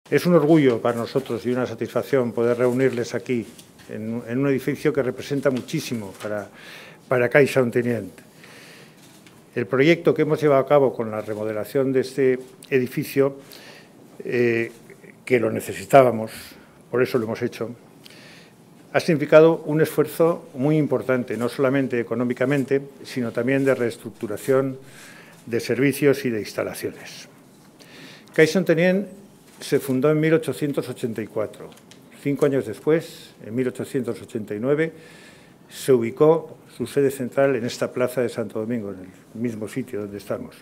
Es un orgullo para nosotros y una satisfacción poder reunirles aquí, en un edificio que representa muchísimo para Caixa Ontinyent. El proyecto que hemos llevado a cabo con la remodelación de este edificio, que lo necesitábamos, por eso lo hemos hecho, ha significado un esfuerzo muy importante, no solamente económicamente, sino también de reestructuración de servicios y de instalaciones. Caixa Ontinyent se fundó en 1884. 5 años después, en 1889, se ubicó su sede central en esta plaza de Santo Domingo, en el mismo sitio donde estamos.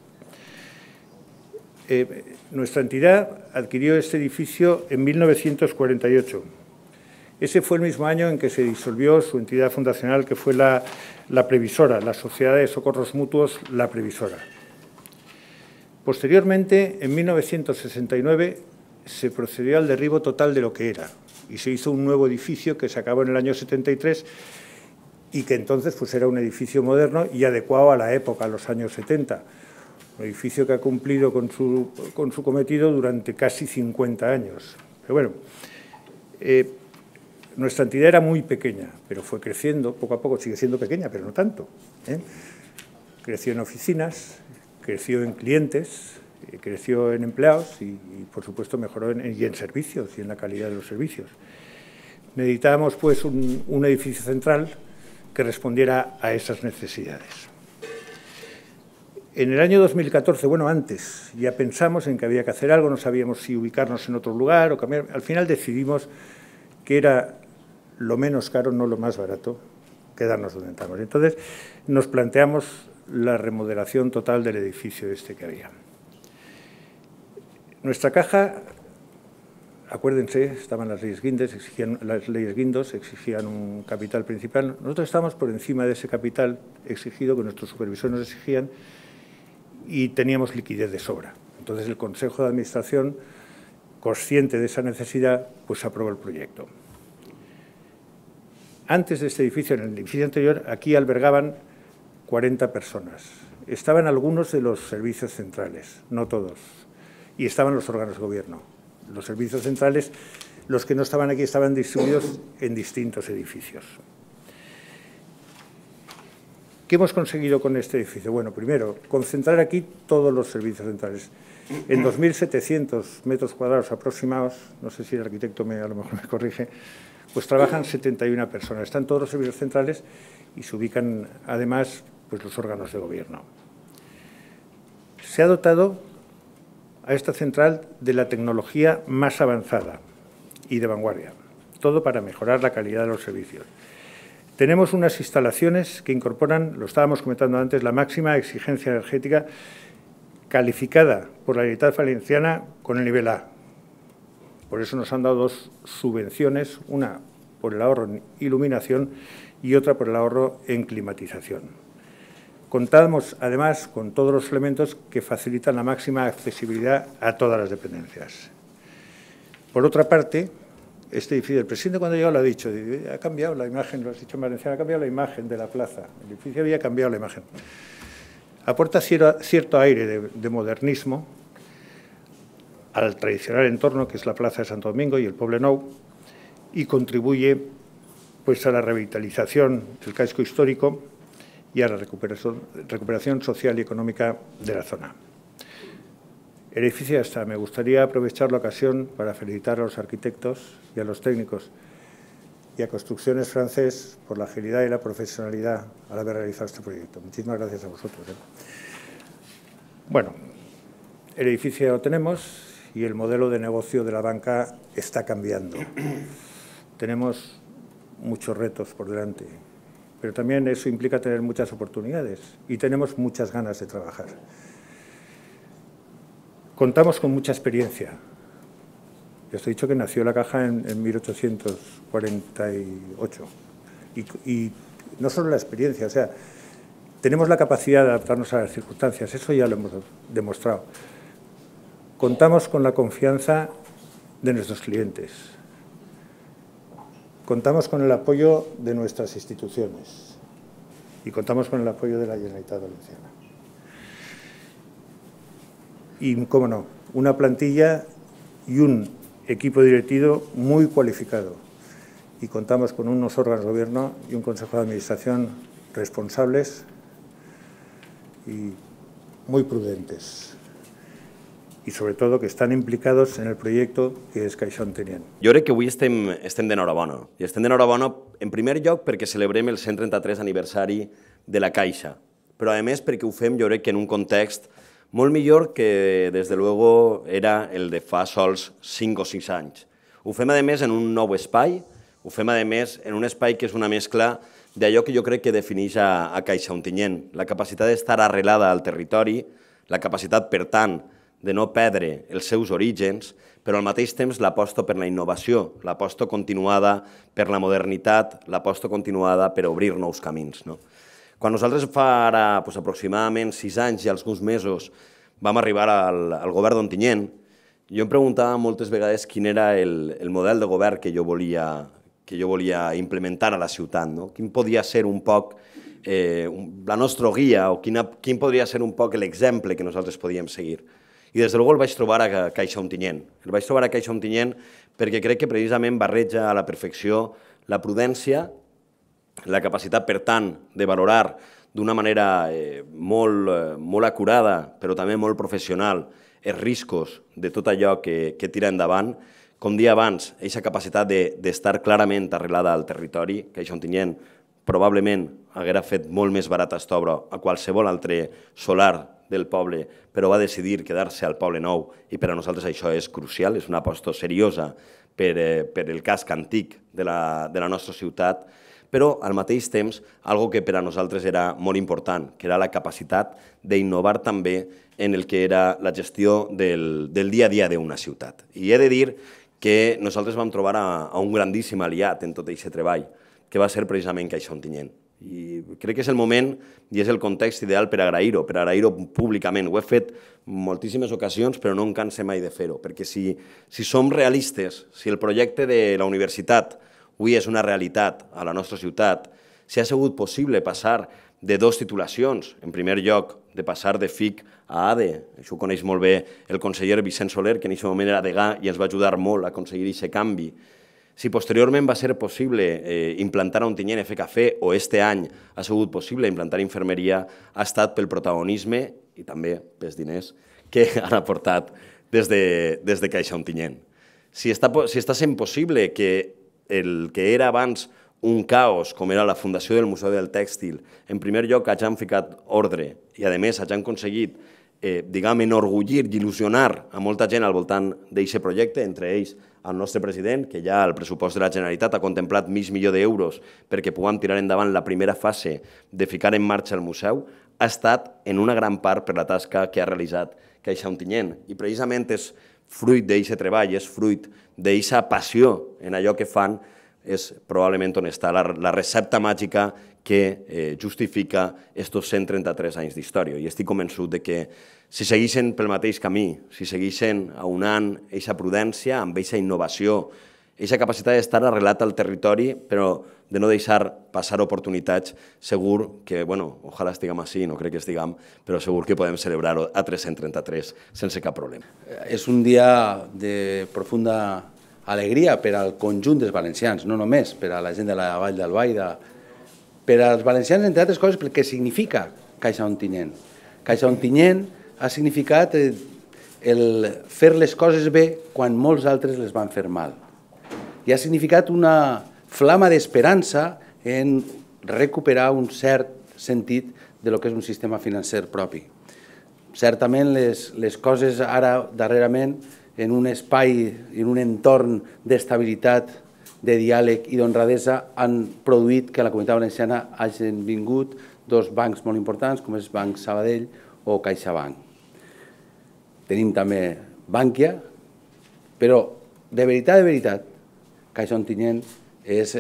Nuestra entidad adquirió este edificio en 1948. Ese fue el mismo año en que se disolvió su entidad fundacional, que fue la Previsora, la Sociedad de Socorros Mutuos La Previsora. Posteriormente, en 1969, se procedió al derribo total de lo que era y se hizo un nuevo edificio que se acabó en el año 73 y que entonces pues, era un edificio moderno y adecuado a la época, a los años 70. Un edificio que ha cumplido con su cometido durante casi 50 años. Pero bueno, nuestra entidad era muy pequeña, pero fue creciendo poco a poco, sigue siendo pequeña, pero no tanto. Creció en oficinas, creció en clientes, creció en empleados y por supuesto, mejoró en servicios y en la calidad de los servicios. Necesitábamos, pues, un edificio central que respondiera a esas necesidades. En el año 2014, bueno, antes, ya pensamos en que había que hacer algo, no sabíamos si ubicarnos en otro lugar o cambiar. Al final decidimos que era lo menos caro, no lo más barato, quedarnos donde estamos. Entonces, nos planteamos la remodelación total del edificio este que había. Nuestra caja, acuérdense, estaban las leyes Guindos, exigían un capital principal. Nosotros estábamos por encima de ese capital exigido que nuestros supervisores nos exigían y teníamos liquidez de sobra. Entonces, el Consejo de Administración, consciente de esa necesidad, pues aprobó el proyecto. Antes de este edificio, en el edificio anterior, aquí albergaban 40 personas. Estaban algunos de los servicios centrales, no todos, y estaban los órganos de gobierno. Los servicios centrales, los que no estaban aquí, estaban distribuidos en distintos edificios. ¿Qué hemos conseguido con este edificio? Bueno, primero, concentrar aquí todos los servicios centrales. En 2.700 metros cuadrados aproximados, no sé si el arquitecto a lo mejor me corrige, pues trabajan 71 personas. Están todos los servicios centrales y se ubican, además, pues los órganos de gobierno. Se ha dotado a esta central de la tecnología más avanzada y de vanguardia, todo para mejorar la calidad de los servicios. Tenemos unas instalaciones que incorporan, lo estábamos comentando antes, la máxima exigencia energética calificada por la Generalitat Valenciana con el nivel A. Por eso nos han dado 2 subvenciones, una por el ahorro en iluminación y otra por el ahorro en climatización. Contamos, además, con todos los elementos que facilitan la máxima accesibilidad a todas las dependencias. Por otra parte, este edificio, el presidente cuando llegó lo ha dicho, ha cambiado la imagen, lo has dicho en Valenciana, ha cambiado la imagen de la plaza. El edificio había cambiado la imagen. Aporta cierto aire de modernismo al tradicional entorno que es la plaza de Santo Domingo y el Poble Nou y contribuye pues, a la revitalización del casco histórico y a la recuperación social y económica de la zona. El edificio ya está. Me gustaría aprovechar la ocasión para felicitar a los arquitectos y a los técnicos y a Construcciones Francés por la agilidad y la profesionalidad al haber realizado este proyecto. Muchísimas gracias a vosotros. Bueno, el edificio ya lo tenemos y el modelo de negocio de la banca está cambiando. Tenemos muchos retos por delante, pero también eso implica tener muchas oportunidades y tenemos muchas ganas de trabajar. Contamos con mucha experiencia. Ya os he dicho que nació la Caja en 1848 y no solo la experiencia, o sea, tenemos la capacidad de adaptarnos a las circunstancias, eso ya lo hemos demostrado. Contamos con la confianza de nuestros clientes. Contamos con el apoyo de nuestras instituciones y contamos con el apoyo de la Generalitat Valenciana. Y, cómo no, una plantilla y un equipo directivo muy cualificado y contamos con unos órganos de gobierno y un consejo de administración responsables y muy prudentes. I sobretot que estan implicats en el projecte que és Caixa Ontinyent. Jo crec que avui estem d'enhorabona. I estem d'enhorabona, en primer lloc, perquè celebrem el 133 aniversari de la Caixa, però a més perquè ho fem, jo crec que en un context molt millor que, des de luego, era el de fa sols 5 o 6 anys. Ho fem, a més, en un nou espai, ho fem, a més, en un espai que és una mescla d'allò que jo crec que defineix a Caixa Ontinyent, la capacitat d'estar arrelada al territori, la capacitat, per tant, de no perdre els seus orígens, però al mateix temps l'aposta per la innovació, l'aposta continuada per la modernitat, l'aposta continuada per obrir nous camins. Quan nosaltres fa ara aproximadament 6 anys i alguns mesos vam arribar al govern d'Ontinyent, jo em preguntava moltes vegades quin era el model de govern que jo volia implementar a la ciutat, quin podia ser un poc la nostra guia o quin podria ser un poc l'exemple que nosaltres podíem seguir. I des de luego el vaig trobar a Caixa Ontinyent. El vaig trobar a Caixa Ontinyent perquè crec que precisament barreja a la perfecció la prudència, la capacitat, per tant, de valorar d'una manera molt acurada, però també molt professional, els riscos de tot allò que tira endavant. Com dia abans, aquesta capacitat d'estar clarament arrelada al territori, Caixa Ontinyent probablement haguera fet molt més barat aquesta obra a qualsevol altre solar del poble, però va decidir quedar-se al Poble Nou i per a nosaltres això és crucial, és una aposta seriosa per el casc antic de la nostra ciutat, però al mateix temps, algo que per a nosaltres era molt important, que era la capacitat d'innovar també en el que era la gestió del dia a dia d'una ciutat. I he de dir que nosaltres vam trobar a un grandíssim aliat en tot aquest treball, que va ser precisament Caixa Ontinyent. I crec que és el moment i és el context ideal per agrair-ho públicament. Ho he fet en moltíssimes ocasions, però no em canse mai de fer-ho, perquè si som realistes, si el projecte de la universitat avui és una realitat a la nostra ciutat, si ha sigut possible passar de 2 titulacions, en primer lloc, de passar de FIC a ADE, això ho coneix molt bé el conseller Vicent Soler, que en aquest moment era degà i ens va ajudar molt a aconseguir aquest canvi. Si posteriorment va ser possible implantar a Ontinyent FCAFE o este any ha sigut possible implantar infermeria, ha estat pel protagonisme i també pels diners que han aportat des de Caixa Ontinyent. Si està sent possible que el que era abans un caos, com era la fundació del Museu del Tèxtil, en primer lloc hagin ficat ordre i, a més, hagin aconseguit, diguem, enorgullir i il·lusionar a molta gent al voltant d'aquest projecte, entre ells el nostre president, que ja el pressupost de la Generalitat ha contemplat $500.000 d'euros perquè puguem tirar endavant la primera fase de ficar en marxa el museu, ha estat en una gran part per la tasca que ha realitzat Caixa Ontinyent. I precisament és fruit d'aquest treball, és fruit d'aquesta passió en allò que fan, és probablement on està la recepta màgica que justifica aquests 133 anys d'història. I estic convençut que si segueixen pel mateix camí, si segueixen aunant aquesta prudència amb aquesta innovació, aquesta capacitat d'estar arrelat al territori, però de no deixar passar oportunitats, segur que, ojalà estiguem així, no crec que estiguem, però segur que podem celebrar-ho a 333 sense cap problema. És un dia de profunda alegria per al conjunt dels valencians, no només per a la gent de la Vall d'Albaida, per als valencians, entre altres coses, pel que significa Caixa Ontinyent. Caixa Ontinyent ha significat fer les coses bé quan molts altres les van fer mal. I ha significat una flama d'esperança en recuperar un cert sentit de lo que és un sistema financer propi. Certament les coses ara, darrerament, en un espai, en un entorn d'estabilitat, de diàleg i d'honradesa, han produït que a la Comunitat Valenciana hagin vingut 2 bancs molt importants, com és Banc Sabadell o CaixaBank. Tenim també Bankia, però de veritat, Caixa Ontinyent és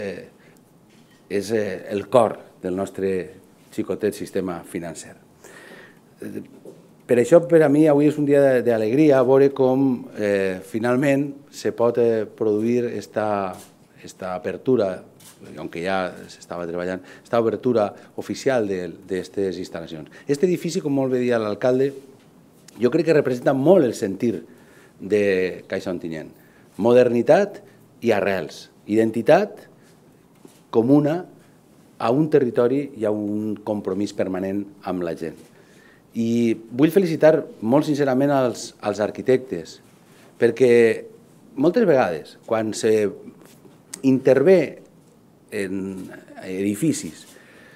el cor del nostre xicotet sistema financer. Per això, per a mi, avui és un dia d'alegria veure com finalment se pot produir esta apertura, aunque ja s'estava treballant, esta obertura oficial d'aquestes instal·lacions. Aquest edifici, com molt bé deia l'alcalde, jo crec que representa molt el sentir de Caixa Ontinyent. modernitat i arrels, identitat comuna a un territori i a un compromís permanent amb la gent. I vull felicitar molt sincerament als arquitectes, perquè moltes vegades, quan s'intervé en edificis,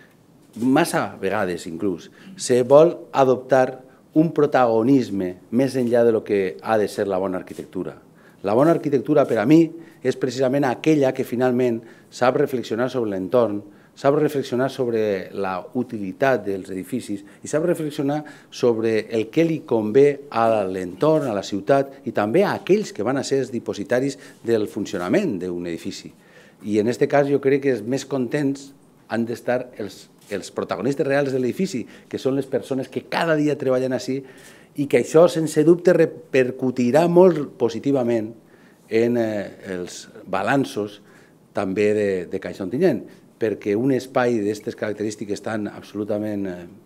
massa vegades inclús, se vol adoptar un protagonisme més enllà de lo que ha de ser la bona arquitectura. La bona arquitectura, per a mi, és precisament aquella que finalment sap reflexionar sobre l'entorn, sap reflexionar sobre la utilitat dels edificis i sap reflexionar sobre el que li convé a l'entorn, a la ciutat i també a aquells que van a ser els dipositaris del funcionament d'un edifici. I en aquest cas jo crec que els més contents han d'estar els protagonistes reals de l'edifici, que són les persones que cada dia treballen així i que això, sense dubte, repercutirà molt positivament en els balanços també de Caixa Ontinyent, perquè un espai d'aquestes característiques tan absolutament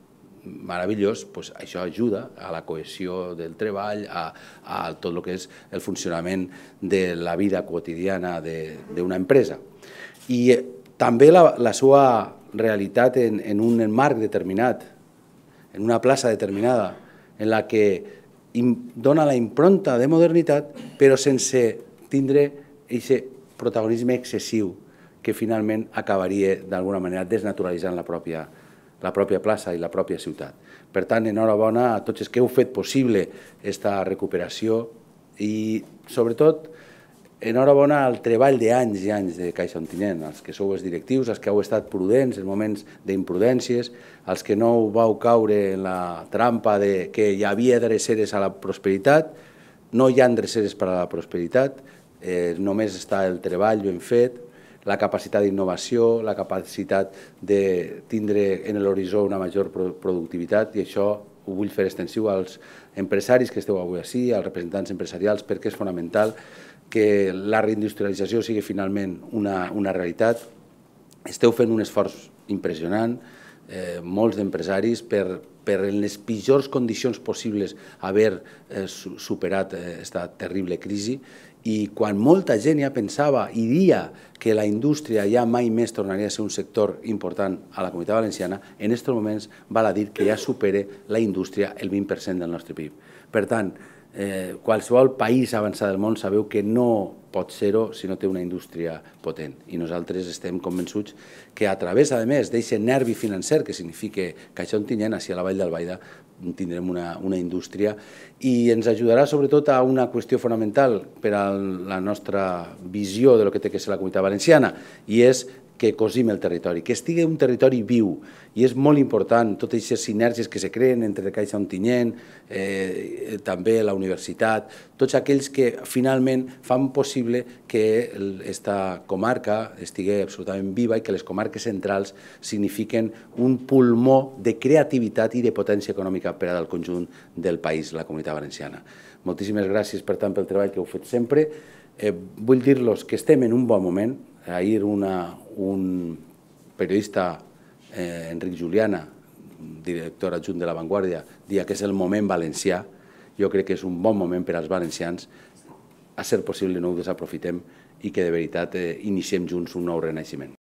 meravellós, això ajuda a la cohesió del treball, a tot el que és el funcionament de la vida quotidiana d'una empresa. I també la seva realitat en un marc determinat, en una plaça determinada, en la que dona la impronta de modernitat, però sense tindre aquest protagonisme excessiu que finalment acabaria d'alguna manera desnaturalitzant la pròpia plaça i la pròpia ciutat. Per tant, enhorabona a tots els que heu fet possible aquesta recuperació i, sobretot, enhorabona al treball d'anys i anys de Caixa Ontinyent, als que sou els directius, als que heu estat prudents en moments d'imprudències, als que no vau caure en la trampa de que hi havia dreceres a la prosperitat. No hi ha dreceres per a la prosperitat, només està el treball ben fet, la capacitat d'innovació, la capacitat de tindre en l'horitzó una major productivitat, i això ho vull fer extensiu als empresaris que esteu avui així, als representants empresarials, perquè és fonamental que la reindustrialització sigui finalment una realitat. Esteu fent un esforç impressionant, molts d'empresaris, per en les pitjors condicions possibles haver superat aquesta terrible crisi, i quan molta gent ja pensava i dia que la indústria ja mai més tornaria a ser un sector important a la Comunitat Valenciana, en aquests moments val a dir que ja supera la indústria el 20% del nostre PIB. Per tant, qualsevol país avançat del món sabeu que no pot ser-ho si no té una indústria potent. I nosaltres estem convençuts que a través, a més, d'aquest nervi financer que significa Caixa Ontinyent, així a la Vall d'Albaida tindrem una indústria i ens ajudarà sobretot a una qüestió fonamental per a la nostra visió de lo que té que ser la Comunitat Valenciana, i és que cosim el territori, que estigui un territori viu. I és molt important totes aquestes sinergies que se creen entre Caixa Ontinyent, també la universitat, tots aquells que finalment fan possible que aquesta comarca estigui absolutament viva i que les comarques centrals signifiquen un pulmó de creativitat i de potència econòmica per al conjunt del país, la Comunitat Valenciana. Moltíssimes gràcies, per tant, pel treball que heu fet sempre. Vull dir-los que estem en un bon moment. Ahir un periodista, Enric Juliana, director adjunt de La Vanguardia, deia que és el moment valencià. Jo crec que és un bon moment per als valencians. A ser possible no ho desaprofitem i que de veritat iniciem junts un nou renaixement.